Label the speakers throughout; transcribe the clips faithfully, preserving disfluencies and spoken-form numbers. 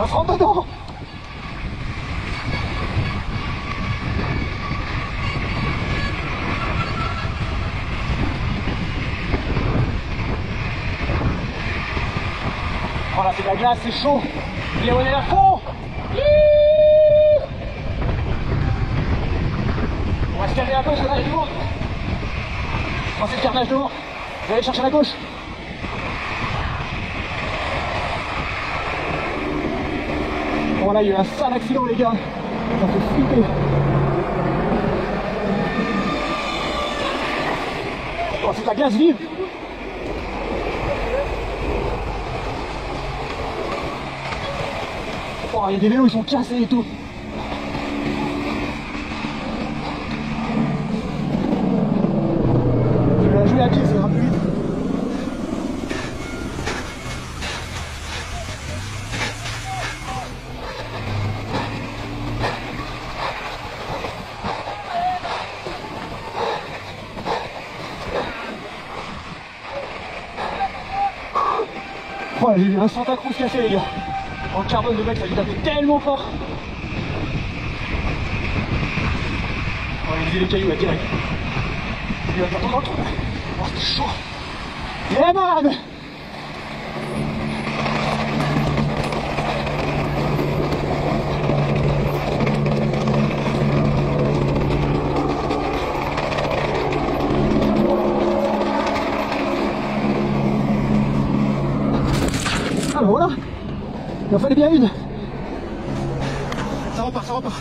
Speaker 1: Ça se rentre dedans. Oh là, c'est de la glace, c'est chaud. Léon est à fond. On va se calmer un peu sur la lourde. Oh, c'est le carnage devant. Je vais aller chercher à la gauche. Bon là, il y a eu un sale accident, les gars. Ça fait flipper. Oh, c'est de la glace vive. Oh, il y a des vélos, ils sont cassés et tout. Je vais la jouer à pied, ça ira plus vite. Oh, j'ai vu un Santa Cruz cassé, les gars. En carbone de mec, ça lui tapait tellement fort. Oh, il faisait les cailloux là, direct. Il va faire tomber dans le trou. Oh, c'est chaud. Il est malade. Ah ben voilà. Il en fallait bien une. Ça repart, ça repart.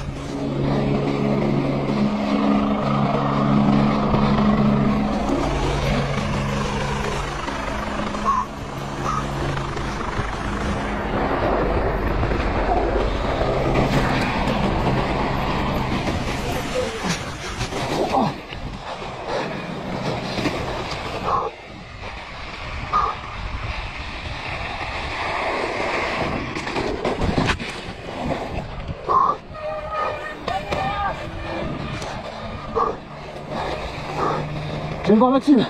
Speaker 1: Je vais voir Maxime.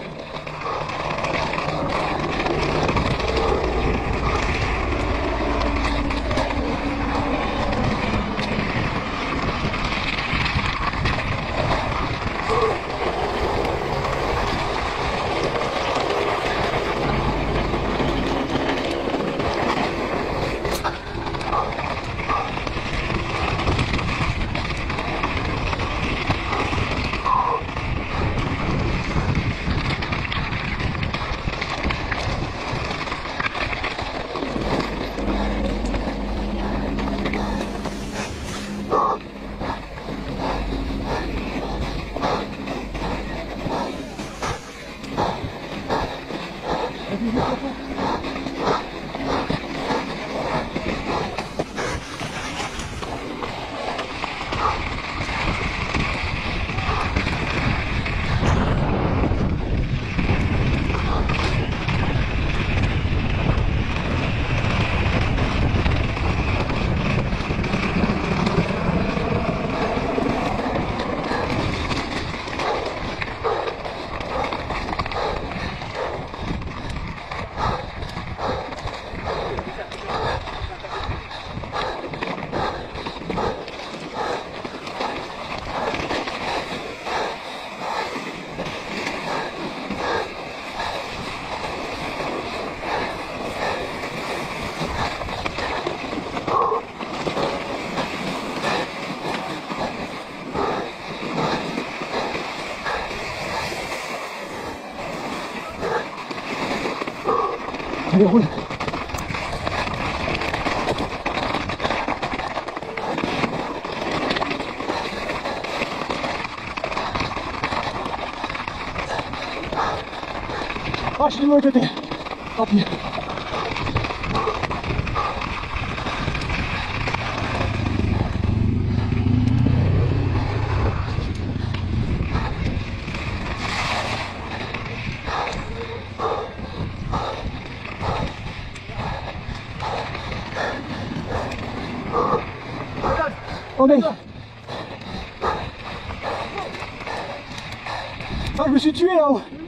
Speaker 1: Allez, roule. Oh, je suis du mauvais côté. Tant pis. Oh mec. Ah, je me suis tué là-haut.